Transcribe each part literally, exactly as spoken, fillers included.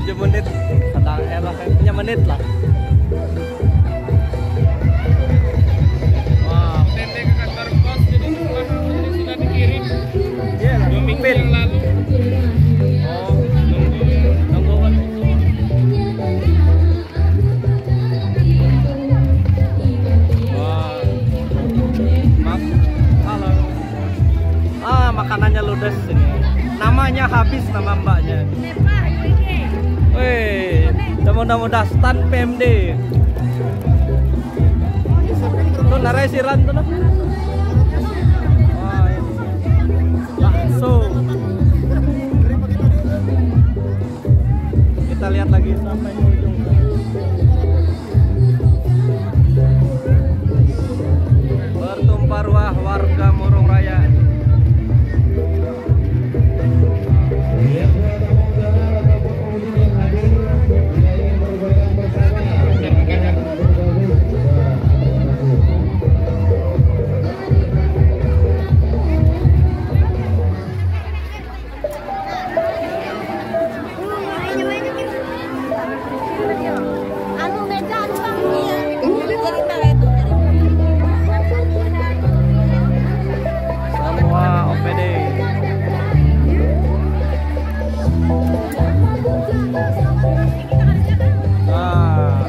tujuh menit. Kadang elah punya menit lah. Wah, Tete ke kantor pos jadi sudah sudah dikirim. iya lah. Dua minggu yang lalu. Oh, nunggu nunggu kan. Wah. Mak, halo. Ah, makanannya ludes ini. Namanya habis nama mbaknya. Wih, mudah-mudah stand P M D. Tuh narai siran tuh. Wah, ini. Bakso. Kita lihat lagi sampai ke ujung. Bertumpah ruah warga Murung Raya. Semua O P D. Ah.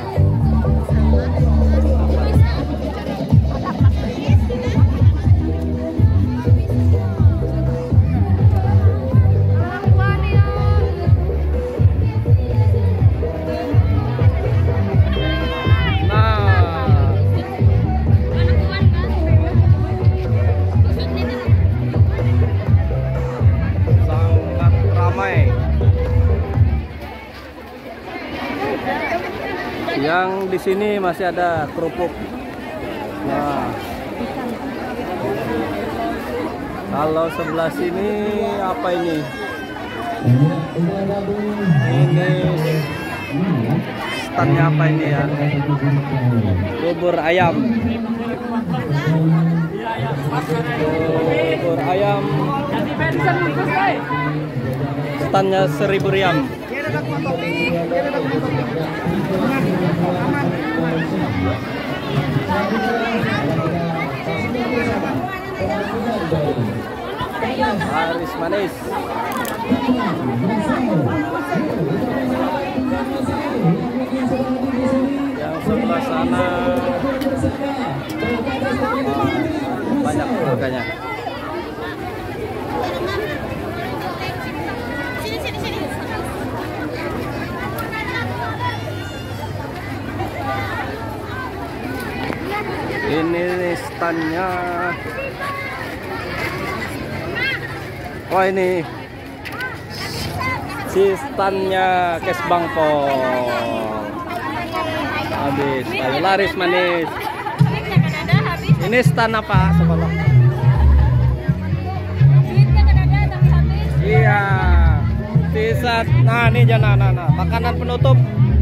Sangat ramai. Yang di sini masih ada kerupuk. Nah, kalau sebelah sini apa ini? Ini standnya apa ini ya? Bubur ayam. Bubur ayam. Standnya seribu riam. Laris manis. Yang sebelah sana banyak harganya. Ini standnya. Wah, ini si standnya Kes Bangpol. Habis, ayo laris manis. Ini stand apa? Sebelah. Iya. Sisa. Nah, ini jangan, nah, nah, makanan penutup.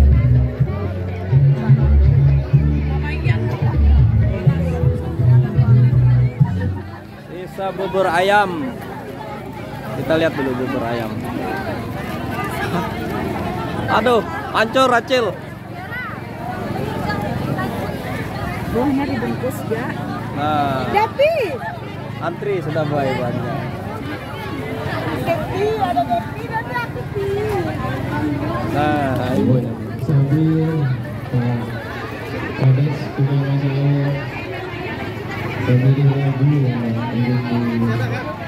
Sisa bubur ayam. Kita lihat dulu bubur ayam. Aduh, hancur Racil. Buahnya dibungkus ya. Nah, Depi. antri sudah mulai banyak. Depi, ada Depi, ada Depi. Nah, ibunya. Sambil Kades juga masih pemilih lagu yang ingin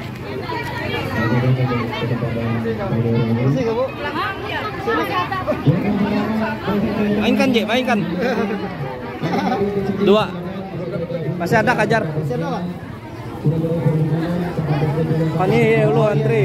Mainkan, J, mainkan. Dua. Masih ada Kajar. Ini lu antri.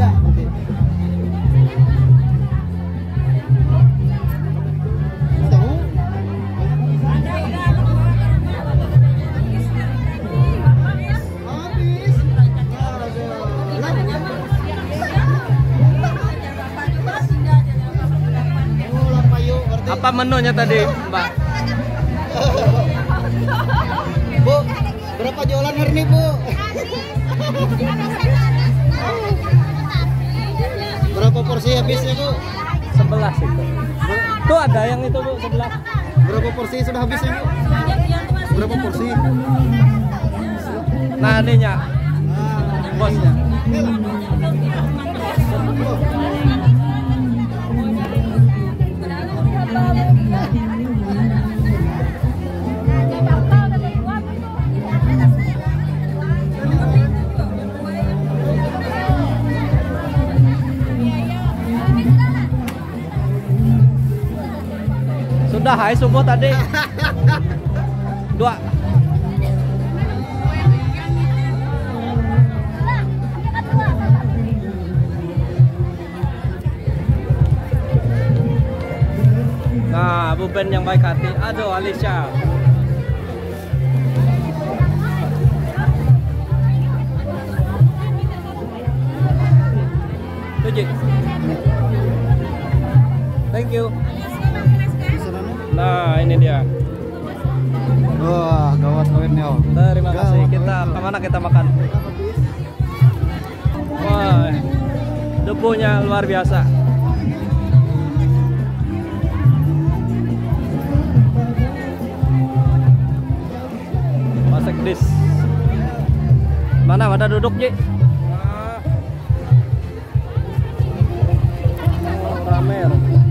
Apa menunya tadi, Mbak? Bu, berapa jualan hari ini, Bu? Berapa porsi habisnya, Bu? sebelas itu. Tuh ada yang itu Bu, sebelah. Berapa porsi sudah habis ini? Berapa porsi? Nah, ininya. Bosnya. Sudah hai subuh tadi. Dua. Nah, Bu Ben yang baik hati. Aduh, Alicia. Tujuh. Thank you. Nah, ini dia. Wah, gawat kawinnya. Terima kasih. Kita kemana kita makan? Wah, debunya luar biasa. Masak dis. Mana ada duduk Ji? Oh, rame.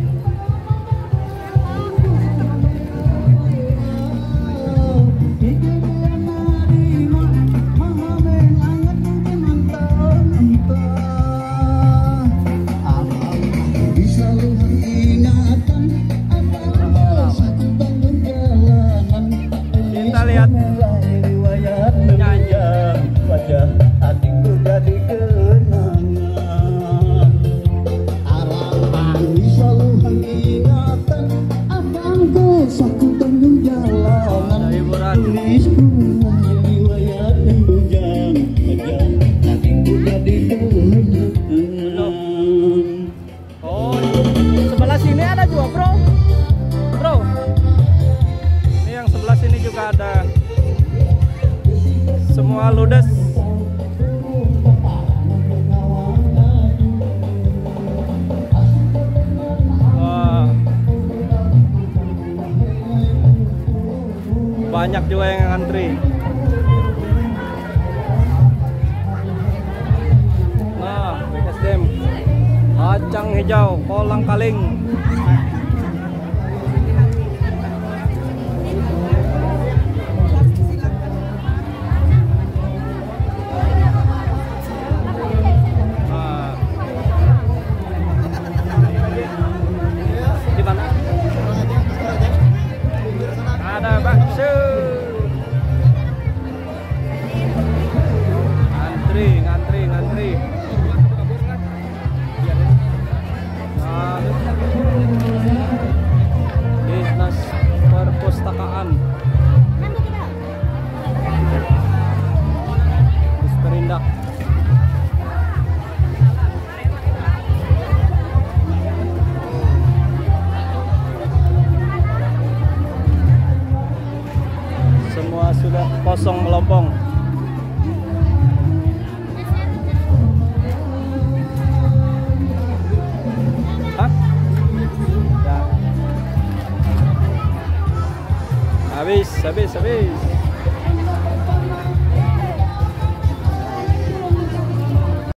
Kita lihat nyanyi wajah hatiku jadi kenangan. Harapan selalu ingatan abangku saku tanggung jalanan. ada hiburan. Tulisku menjadi riwayat dan bujang wajah hatiku jadi kenangan. Oh, sebelah sini ada juga bro. Bro, ini yang sebelah sini juga ada. Semua ludes. Wah, banyak juga yang ngantri. Nah, B S D M kacang hijau, kolang kaling. Nah, di mana? Ada bakso. Ngantri, ngantri, ngantri. Nah, dinas perpustakaan Disperindak. Semua sudah kosong melompong. Hah? Ya. Habis, habis, habis.